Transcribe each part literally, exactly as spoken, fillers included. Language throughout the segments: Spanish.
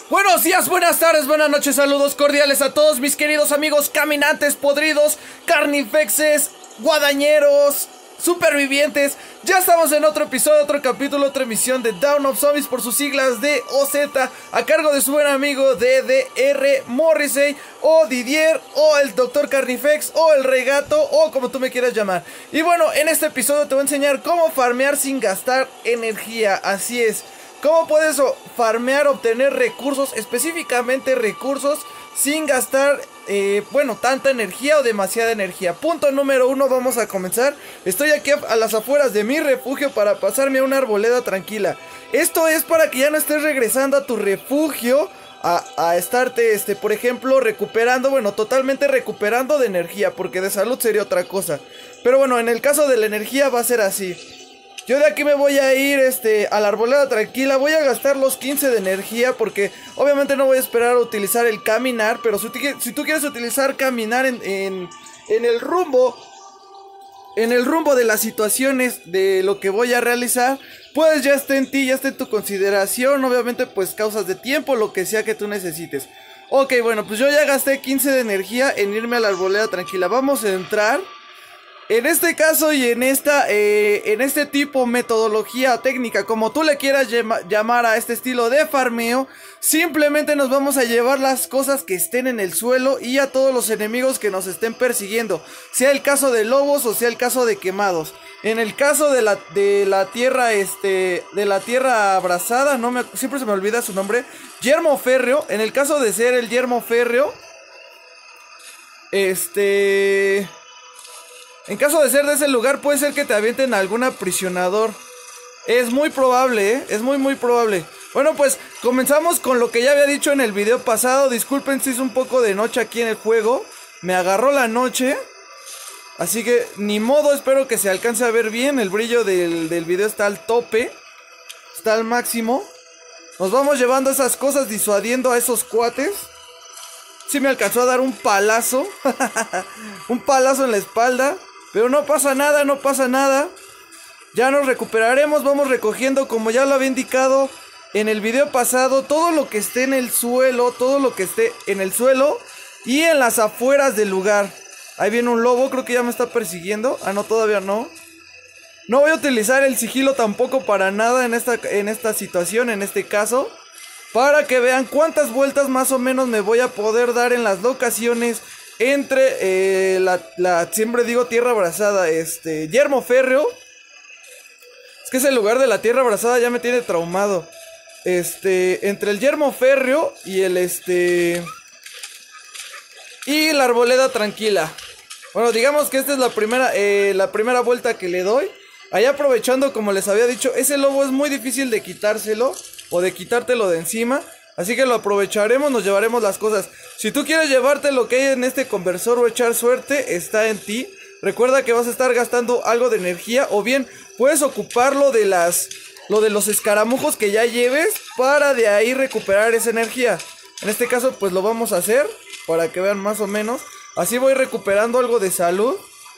Buenos días, buenas tardes, buenas noches, saludos cordiales a todos mis queridos amigos caminantes podridos, carnifexes, guadañeros, supervivientes. Ya estamos en otro episodio, otro capítulo, otra emisión de Dawn of Zombies por sus siglas de O Z, a cargo de su buen amigo D D R Morrissey, o Didier, o el Doctor Carnifex, o el Rey Gato, o como tú me quieras llamar. Y bueno, en este episodio te voy a enseñar cómo farmear sin gastar energía, así es. ¿Cómo puedes farmear, obtener recursos, específicamente recursos, sin gastar, eh, bueno, tanta energía o demasiada energía? Punto número uno, vamos a comenzar. Estoy aquí a las afueras de mi refugio para pasarme a una arboleda tranquila. Esto es para que ya no estés regresando a tu refugio a, a estarte, este, por ejemplo, recuperando, bueno, totalmente recuperando de energía, porque de salud sería otra cosa. Pero bueno, en el caso de la energía va a ser así. Yo de aquí me voy a ir este, a la arboleda tranquila. Voy a gastar los quince de energía porque obviamente no voy a esperar a utilizar el caminar. Pero si, si tú quieres utilizar caminar en, en, en el rumbo, en el rumbo de las situaciones de lo que voy a realizar, pues ya está en ti, ya está en tu consideración. Obviamente pues causas de tiempo, lo que sea que tú necesites. Ok, bueno, pues yo ya gasté quince de energía en irme a la arboleda tranquila. Vamos a entrar. En este caso y en esta, eh, en este tipo metodología técnica, como tú le quieras llama, llamar a este estilo de farmeo, simplemente nos vamos a llevar las cosas que estén en el suelo y a todos los enemigos que nos estén persiguiendo, sea el caso de lobos o sea el caso de quemados. En el caso de la, de la tierra, este, de la tierra abrasada, no me, siempre se me olvida su nombre, yermo férreo. En el caso de ser el yermo férreo, este... en caso de ser de ese lugar, puede ser que te avienten a algún aprisionador. Es muy probable, ¿eh? Es muy muy probable. Bueno, pues comenzamos con lo que ya había dicho en el video pasado. Disculpen si es un poco de noche aquí en el juego. Me agarró la noche. Así que ni modo, espero que se alcance a ver bien. El brillo del, del video está al tope. Está al máximo. Nos vamos llevando esas cosas, disuadiendo a esos cuates. Sí me alcanzó a dar un palazo. Un palazo en la espalda. Pero no pasa nada, no pasa nada. Ya nos recuperaremos, vamos recogiendo, como ya lo había indicado en el video pasado, todo lo que esté en el suelo, todo lo que esté en el suelo y en las afueras del lugar. Ahí viene un lobo, creo que ya me está persiguiendo. Ah, no, todavía no. No voy a utilizar el sigilo tampoco para nada en esta, en esta situación, en este caso, para que vean cuántas vueltas más o menos me voy a poder dar en las locaciones entre eh, la, la, siempre digo tierra abrasada, este, yermo férreo. Es que ese lugar de la tierra abrasada ya me tiene traumado. Este, entre el yermo férreo y el este... y la arboleda tranquila. Bueno, digamos que esta es la primera, eh, la primera vuelta que le doy. Ahí aprovechando, como les había dicho, ese lobo es muy difícil de quitárselo o de quitártelo de encima. Así que lo aprovecharemos, nos llevaremos las cosas. Si tú quieres llevarte lo que hay en este conversor o echar suerte, está en ti. Recuerda que vas a estar gastando algo de energía, o bien puedes ocuparlo de las, lo de los escaramujos que ya lleves para de ahí recuperar esa energía. En este caso pues lo vamos a hacer para que vean más o menos. Así voy recuperando algo de salud.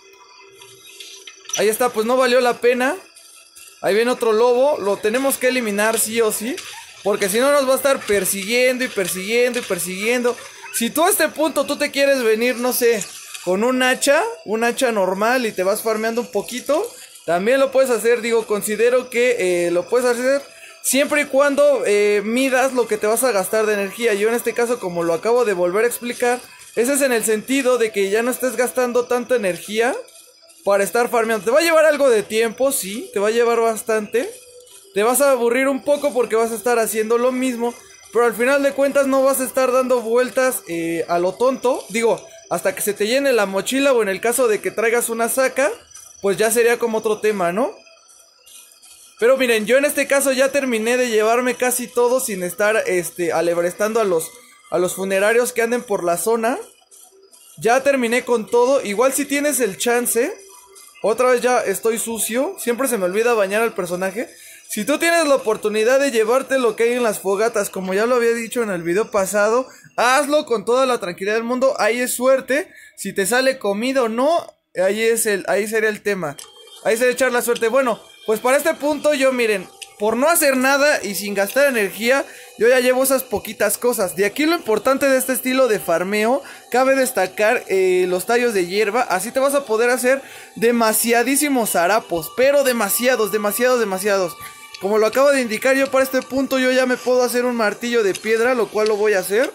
Ahí está, pues no valió la pena. Ahí viene otro lobo, lo tenemos que eliminar sí o sí, porque si no nos va a estar persiguiendo y persiguiendo y persiguiendo. Si tú a este punto tú te quieres venir, no sé, con un hacha, un hacha normal y te vas farmeando un poquito, también lo puedes hacer. Digo, considero que eh, lo puedes hacer siempre y cuando eh, midas lo que te vas a gastar de energía. Yo en este caso, como lo acabo de volver a explicar, ese es en el sentido de que ya no estés gastando tanta energía para estar farmeando. Te va a llevar algo de tiempo, sí, te va a llevar bastante. Te vas a aburrir un poco porque vas a estar haciendo lo mismo, pero al final de cuentas no vas a estar dando vueltas eh, a lo tonto. Digo, hasta que se te llene la mochila, o en el caso de que traigas una saca, pues ya sería como otro tema, ¿no? Pero miren, yo en este caso ya terminé de llevarme casi todo sin estar este, alebrestando a los, a los funerarios que anden por la zona. Ya terminé con todo. Igual si tienes el chance, otra vez ya estoy sucio, siempre se me olvida bañar al personaje. Si tú tienes la oportunidad de llevarte lo que hay en las fogatas, como ya lo había dicho en el video pasado, hazlo con toda la tranquilidad del mundo. Ahí es suerte. Si te sale comida o no, ahí es el, ahí sería el tema. Ahí sería echar la suerte. Bueno, pues para este punto yo, miren, por no hacer nada y sin gastar energía, yo ya llevo esas poquitas cosas. De aquí lo importante de este estilo de farmeo, cabe destacar eh, los tallos de hierba. Así te vas a poder hacer demasiadísimos harapos, pero demasiados, demasiados, demasiados. Como lo acabo de indicar, yo para este punto yo ya me puedo hacer un martillo de piedra, lo cual lo voy a hacer.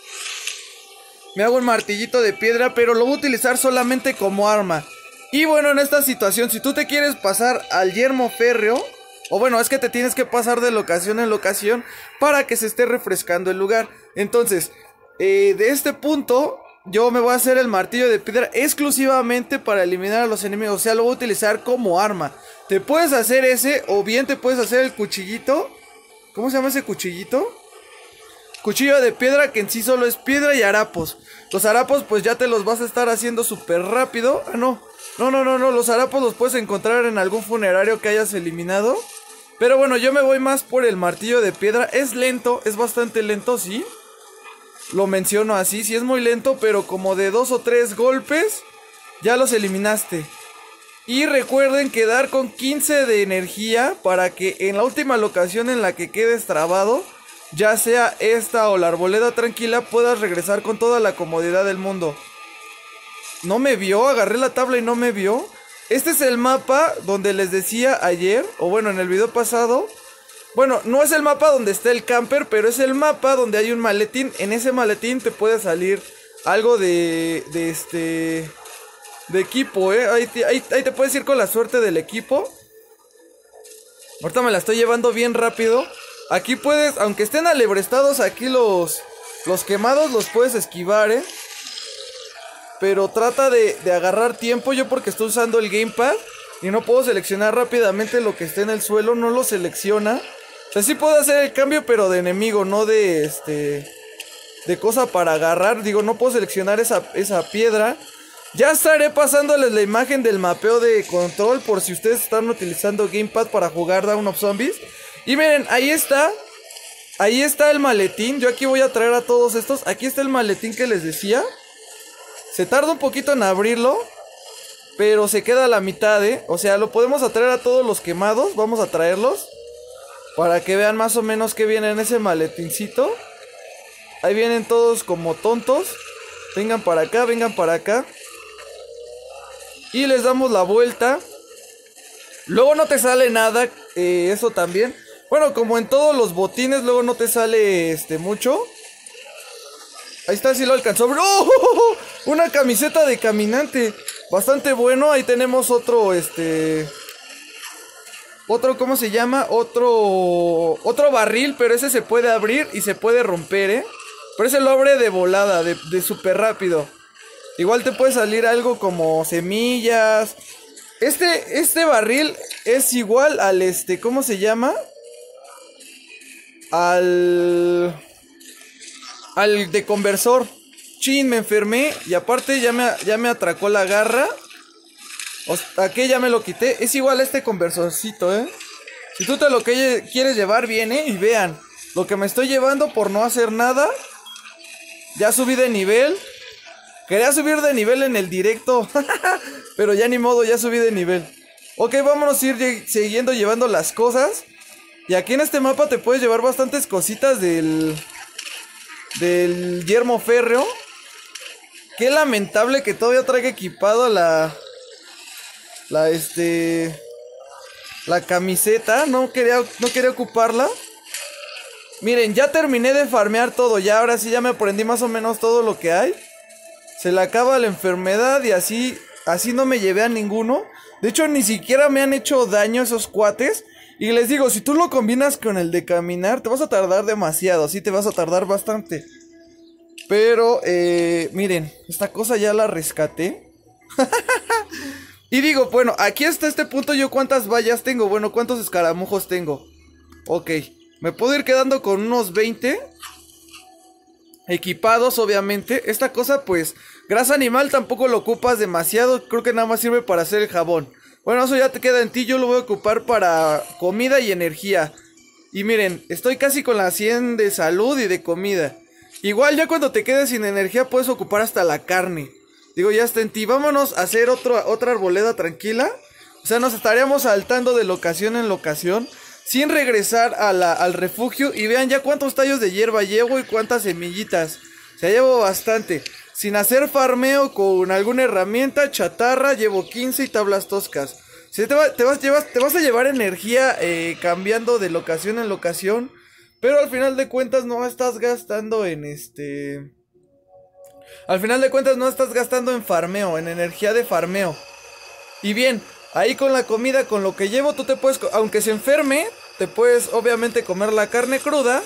Me hago un martillito de piedra, pero lo voy a utilizar solamente como arma. Y bueno, en esta situación, si tú te quieres pasar al yermo férreo, o bueno, es que te tienes que pasar de locación en locación para que se esté refrescando el lugar. Entonces, eh, de este punto, yo me voy a hacer el martillo de piedra exclusivamente para eliminar a los enemigos. O sea, lo voy a utilizar como arma. Te puedes hacer ese, o bien te puedes hacer el cuchillito. ¿Cómo se llama ese cuchillito? Cuchillo de piedra, que en sí solo es piedra y harapos. Los harapos pues ya te los vas a estar haciendo súper rápido. Ah, no. No, no, no, no. Los harapos los puedes encontrar en algún funerario que hayas eliminado. Pero bueno, yo me voy más por el martillo de piedra. Es lento, es bastante lento, sí. Lo menciono así, sí es muy lento, pero como de dos o tres golpes ya los eliminaste. Y recuerden quedar con quince de energía para que en la última locación en la que quedes trabado, ya sea esta o la arboleda tranquila, puedas regresar con toda la comodidad del mundo. No me vio, agarré la tabla y no me vio. Este es el mapa donde les decía ayer, o bueno, en el video pasado. Bueno, no es el mapa donde está el camper, pero es el mapa donde hay un maletín. En ese maletín te puede salir algo de, de este... de equipo, eh. Ahí te, ahí, ahí te puedes ir con la suerte del equipo. Ahorita me la estoy llevando bien rápido. Aquí puedes, aunque estén alebrestados aquí los, los quemados, los puedes esquivar, eh. Pero trata de, de agarrar tiempo. Yo porque estoy usando el gamepad y no puedo seleccionar rápidamente lo que esté en el suelo. No lo selecciona. O sea, sí puedo hacer el cambio, pero de enemigo, no de este... de cosa para agarrar. Digo, no puedo seleccionar esa, esa piedra. Ya estaré pasándoles la imagen del mapeo de control por si ustedes están utilizando gamepad para jugar Dawn of Zombies. Y miren, ahí está. Ahí está el maletín. Yo aquí voy a traer a todos estos. Aquí está el maletín que les decía. Se tarda un poquito en abrirlo, pero se queda a la mitad, ¿eh? O sea, lo podemos atraer a todos los quemados. Vamos a traerlos para que vean más o menos qué viene en ese maletincito. Ahí vienen todos como tontos. Vengan para acá, vengan para acá. Y les damos la vuelta. Luego no te sale nada, eh, eso también. Bueno, como en todos los botines, luego no te sale este mucho. Ahí está, sí lo alcanzó. ¡Oh! Una camiseta de caminante. Bastante bueno. Ahí tenemos otro, este... Otro, ¿cómo se llama? Otro... Otro barril, pero ese se puede abrir y se puede romper, ¿eh? Pero ese lo abre de volada, de, de súper rápido. Igual te puede salir algo como semillas. Este, este barril es igual al este, ¿cómo se llama? Al... Al de conversor. Chin, me enfermé. Y aparte ya me, ya me atracó la garra. Aquí ya me lo quité. Es igual a este conversorcito, ¿eh? Si tú te lo que quieres llevar bien, ¿eh? Y vean, lo que me estoy llevando por no hacer nada. Ya subí de nivel. Quería subir de nivel en el directo. Pero ya ni modo, ya subí de nivel. Ok, vámonos a ir siguiendo llevando las cosas. Y aquí en este mapa te puedes llevar bastantes cositas del... del yermo férreo. Qué lamentable que todavía traiga equipado la... La este... La camiseta. No quería, no quería ocuparla. Miren, ya terminé de farmear todo. Ya ahora sí ya me aprendí más o menos todo lo que hay. Se le acaba la enfermedad y así... Así no me llevé a ninguno. De hecho ni siquiera me han hecho daño esos cuates. Y les digo, si tú lo combinas con el de caminar, te vas a tardar demasiado. Sí, te vas a tardar bastante. Pero, eh, miren, esta cosa ya la rescaté. Y digo, bueno, aquí hasta este punto yo cuántas vallas tengo. Bueno, cuántos escaramujos tengo. Ok, me puedo ir quedando con unos veinte. Equipados, obviamente. Esta cosa, pues, grasa animal tampoco lo ocupas demasiado. Creo que nada más sirve para hacer el jabón. Bueno, eso ya te queda en ti. Yo lo voy a ocupar para comida y energía. Y miren, estoy casi con la cien de salud y de comida. Igual ya cuando te quedes sin energía puedes ocupar hasta la carne. Digo, ya está en ti. Vámonos a hacer otro, otra arboleda tranquila. O sea, nos estaríamos saltando de locación en locación. sin regresar a la, al refugio. Y vean ya cuántos tallos de hierba llevo y cuántas semillitas. O sea, llevo bastante. Sin hacer farmeo con alguna herramienta chatarra, llevo quince y tablas toscas. O sea, te, va, te, vas, llevas, te vas a llevar energía eh, cambiando de locación en locación. Pero al final de cuentas no estás gastando en este... Al final de cuentas no estás gastando en farmeo, en energía de farmeo. Y bien, ahí con la comida, con lo que llevo, tú te puedes... Aunque se enferme, te puedes obviamente comer la carne cruda.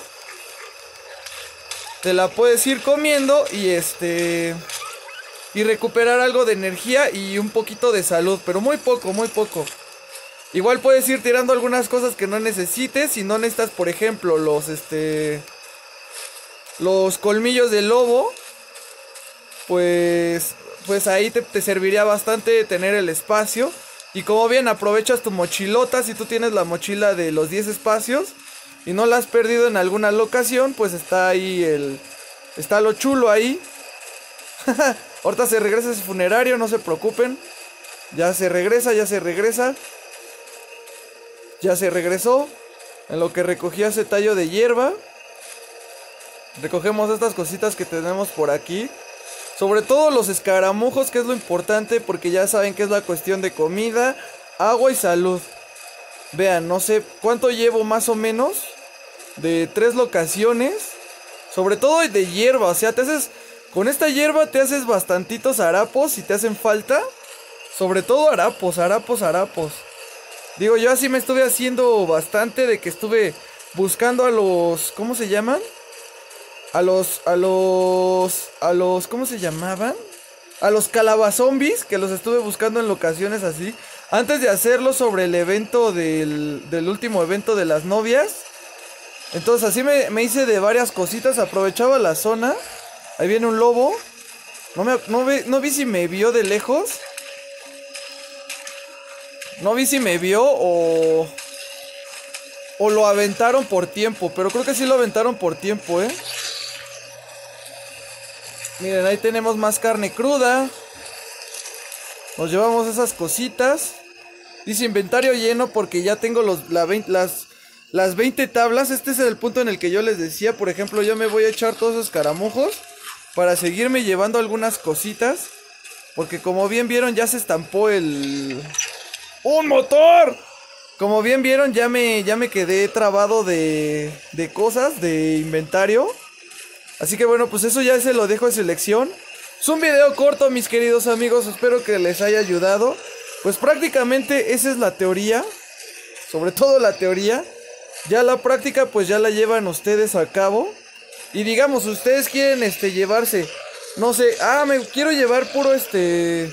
Te la puedes ir comiendo y este... Y recuperar algo de energía y un poquito de salud, pero muy poco, muy poco. Igual puedes ir tirando algunas cosas que no necesites. Si no necesitas, por ejemplo, los este... Los colmillos de lobo, Pues... Pues ahí te, te serviría bastante tener el espacio. Y como bien aprovechas tu mochilota, si tú tienes la mochila de los diez espacios y no la has perdido en alguna locación, pues está ahí el... Está lo chulo ahí. Ahorita se regresa ese funerario, no se preocupen. Ya se regresa, ya se regresa. Ya se regresó. En lo que recogía ese tallo de hierba. Recogemos estas cositas que tenemos por aquí. Sobre todo los escaramujos, que es lo importante, porque ya saben que es la cuestión de comida, agua y salud. Vean, no sé cuánto llevo más o menos de tres locaciones. Sobre todo de hierba, o sea, te haces... Con esta hierba te haces bastantitos harapos si te hacen falta. Sobre todo harapos, harapos, harapos. Digo, yo así me estuve haciendo bastante, de que estuve buscando a los... ¿Cómo se llaman? A los, a los, a los, ¿cómo se llamaban? A los calabazombies, que los estuve buscando en locaciones así. Antes de hacerlo sobre el evento del, del último evento de las novias. Entonces así me, me hice de varias cositas, aprovechaba la zona. Ahí viene un lobo. No, me, no, vi, no vi si me vio de lejos. No vi si me vio o... O lo aventaron por tiempo, pero creo que sí lo aventaron por tiempo, ¿eh? Miren, ahí tenemos más carne cruda. Nos llevamos esas cositas. Dice inventario lleno porque ya tengo los, la veinte, las, las veinte tablas. Este es el punto en el que yo les decía. Por ejemplo, yo me voy a echar todos esos caramujos para seguirme llevando algunas cositas. Porque como bien vieron, ya se estampó el... ¡Un motor! Como bien vieron, ya me, ya me quedé trabado de, de cosas, de inventario. Así que bueno, pues eso ya se lo dejo en selección. Es un video corto, mis queridos amigos, espero que les haya ayudado. Pues prácticamente esa es la teoría, sobre todo la teoría. Ya la práctica pues ya la llevan ustedes a cabo. Y digamos, ustedes quieren este llevarse, no sé, ah, me quiero llevar puro este...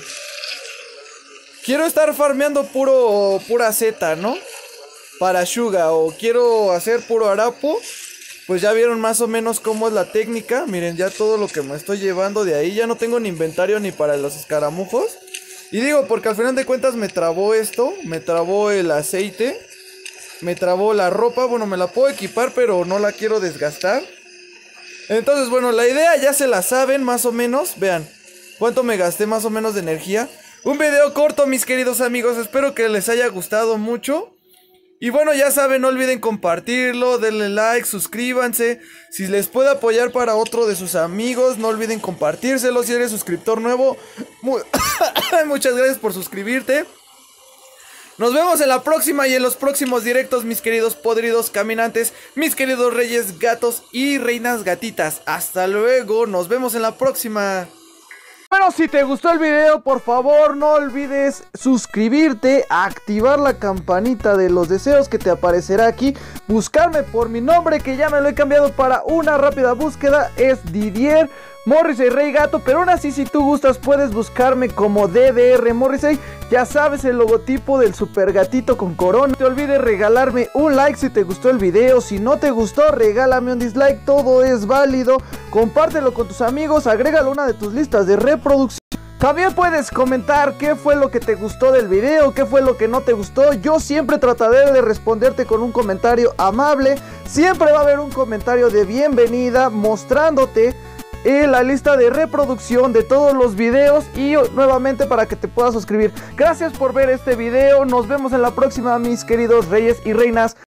Quiero estar farmeando puro, pura Z, ¿no? Para Shuga, o quiero hacer puro harapo. Pues ya vieron más o menos cómo es la técnica. Miren, ya todo lo que me estoy llevando de ahí. Ya no tengo ni inventario ni para los escaramujos. Y digo, porque al final de cuentas me trabó esto. Me trabó el aceite. Me trabó la ropa. Bueno, me la puedo equipar, pero no la quiero desgastar. Entonces, bueno, la idea ya se la saben más o menos. Vean, cuánto me gasté más o menos de energía. Un video corto, mis queridos amigos. Espero que les haya gustado mucho. Y bueno, ya saben, no olviden compartirlo, denle like, suscríbanse. Si les puede apoyar para otro de sus amigos, no olviden compartírselo. Si eres suscriptor nuevo, mu muchas gracias por suscribirte. Nos vemos en la próxima y en los próximos directos, mis queridos podridos caminantes, mis queridos reyes gatos y reinas gatitas. Hasta luego, nos vemos en la próxima. Bueno, si te gustó el video, por favor no olvides suscribirte, activar la campanita de los deseos que te aparecerá aquí, buscarme por mi nombre que ya me lo he cambiado para una rápida búsqueda, es Didier Morrissey Rey Gato, pero aún así si tú gustas puedes buscarme como D D R Morrissey, ya sabes el logotipo del super gatito con corona. No te olvides regalarme un like si te gustó el video, si no te gustó regálame un dislike, todo es válido, compártelo con tus amigos, agrégalo a una de tus listas de reproducción. También puedes comentar qué fue lo que te gustó del video, qué fue lo que no te gustó. Yo siempre trataré de responderte con un comentario amable, siempre va a haber un comentario de bienvenida mostrándote en la lista de reproducción de todos los videos y nuevamente para que te puedas suscribir. Gracias por ver este video, nos vemos en la próxima, mis queridos reyes y reinas.